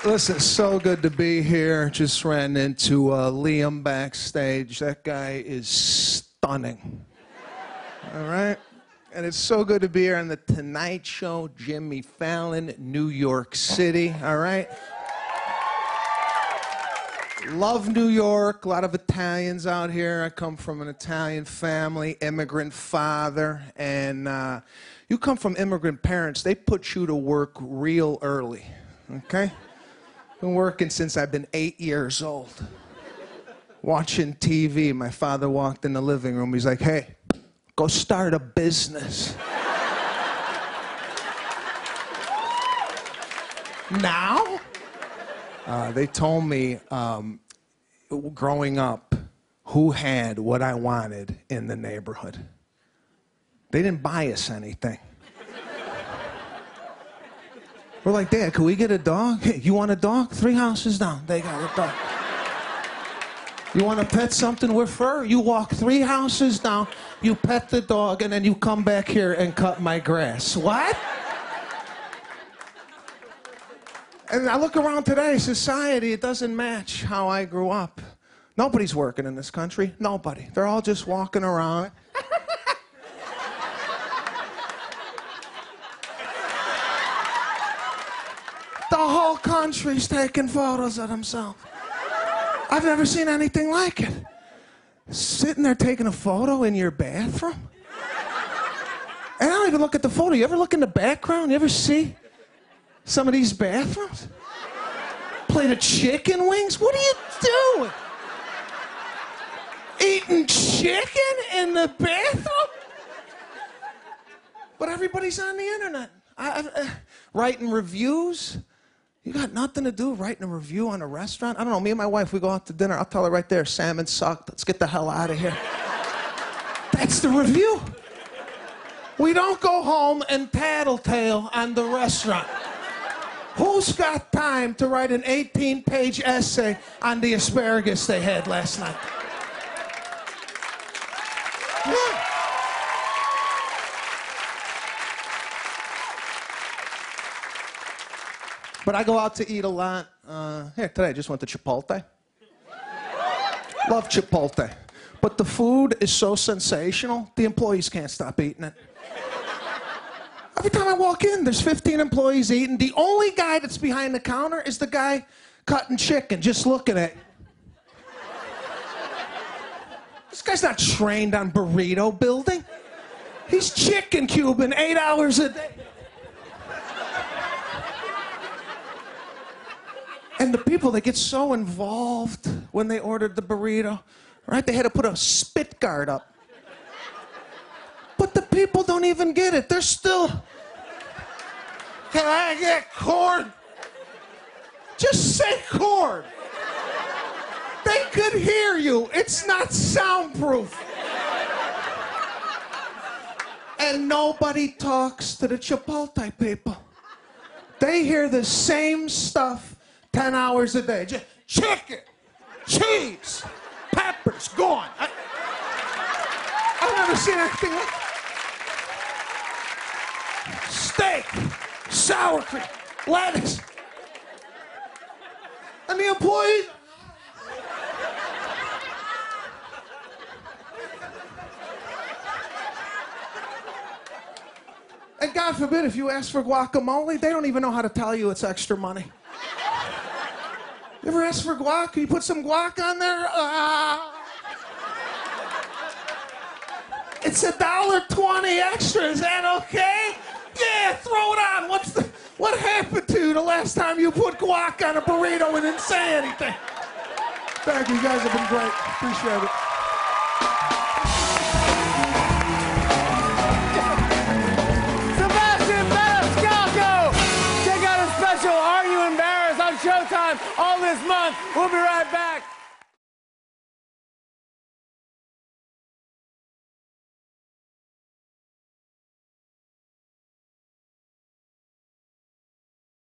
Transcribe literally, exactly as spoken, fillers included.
Listen, so good to be here. Just ran into uh, Liam backstage. That guy is stunning. All right? And it's so good to be here on The Tonight Show, Jimmy Fallon, New York City. All right? Love New York. A lot of Italians out here. I come from an Italian family, immigrant father. And uh, you come from immigrant parents, they put you to work real early. Okay? Been working since I've been eight years old. Watching T V, my father walked in the living room. He's like, hey, go start a business. Now? Uh, they told me, um, growing up, who had what I wanted in the neighborhood. They didn't buy us anything. We're like, Dad, can we get a dog? Hey, you want a dog? Three houses down, they got a dog. You want to pet something with fur? You walk three houses down, you pet the dog, and then you come back here and cut my grass. What? And I look around today, society, it doesn't match how I grew up. Nobody's working in this country. Nobody. They're all just walking around. The whole country's taking photos of themselves. I've never seen anything like it. Sitting there taking a photo in your bathroom. And I don't even look at the photo. You ever look in the background? You ever see some of these bathrooms? Plate of chicken wings? What are you doing? Eating chicken in the bathroom? But everybody's on the internet. I, I, uh, writing reviews. You got nothing to do writing a review on a restaurant? I don't know, me and my wife, we go out to dinner. I'll tell her right there, salmon sucked. Let's get the hell out of here. That's the review. We don't go home and tattletale on the restaurant. Who's got time to write an eighteen page essay on the asparagus they had last night? Yeah. But I go out to eat a lot. Uh, here, today I just went to Chipotle. Love Chipotle. But the food is so sensational, the employees can't stop eating it. Every time I walk in, there's fifteen employees eating. The only guy that's behind the counter is the guy cutting chicken, just looking at it. This guy's not trained on burrito building. He's chicken cubing eight hours a day. And the people, they get so involved when they ordered the burrito, right? They had to put a spit guard up. But the people don't even get it. They're still, can I get corn? Just say corn. They could hear you. It's not soundproof. And nobody talks to the Chipotle people. They hear the same stuff ten hours a day. Just chicken, cheese, peppers, gone. I, I've never seen anything like that. Steak, sour cream, lettuce. And the employees. And God forbid, if you ask for guacamole, they don't even know how to tell you it's extra money. You ever ask for guac? Can you put some guac on there? Uh, it's a dollar twenty extra. Is that okay? Yeah, throw it on. What's the? What happened to you the last time you put guac on a burrito and didn't say anything? Thank you. You guys have been great. Appreciate it. Showtime all this month. We'll be right back.